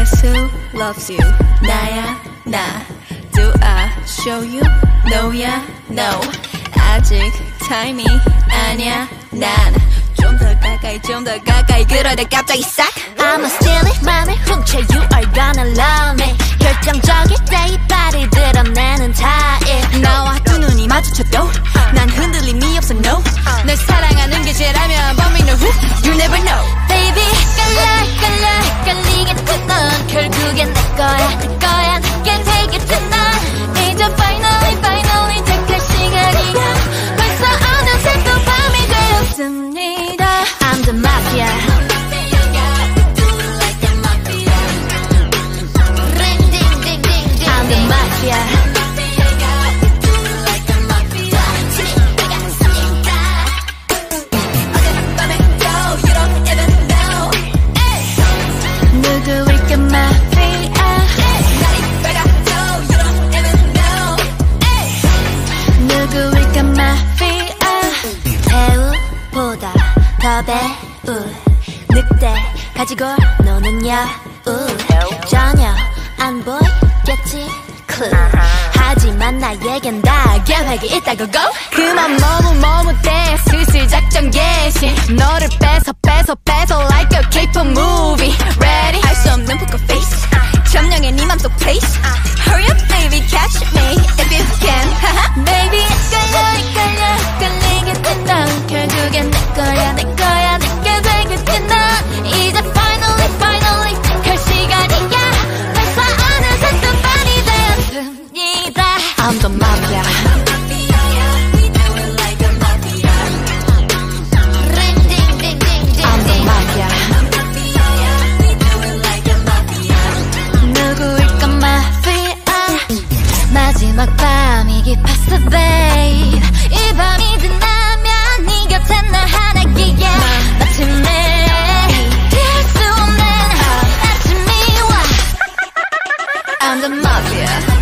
Guess who loves you? 나야 나. Do I show you? No야 no. 아직 타임이 아니야 난. 좀 더 가까이 그러다 갑자기 싹. I'ma steal it 맘을 훔쳐 You are gonna love me 결정적일 때 이빨을 드러내는 타입 나와 두 눈이 마주쳐도 난 흔들림이 없어 no. 널 사랑하는 게 죄라면 But me know who you never know. Baby 깔리겠지 넌 결국엔 내 거야 내게 되겠지 넌 이제 finally 택할 시간이야 벌써 어느새 또 밤이 되었습니다 I'm the mafia I'm the mafia 누구일까 마피아 누구일까 마피아 배우보다 더 배우 늑대 가지고 노는 여우 전혀 안 보이겠지 clue 하지만 나에겐 다 계획이 있다고 go 그만 머뭇대 슬슬 작전 개시 너를 뺏어 like a K-pop movie ready 할 수 없는 poker face 점령해 네 맘속 place hurry up baby catch me if you can baby 깔리겠지 넌 결국엔 내 거야 내게 되겠지 넌 이제 finally 택할 시간이야 벌써 어느새 또 밤이 되었습니다 I'm the mafia I'm the mafia 누구일까 마피아 마지막 밤이 깊었어 babe 이 밤이 지나면 네 곁에 나 하나기야 마침내 피할 수 없는 아침이 와 I'm the mafia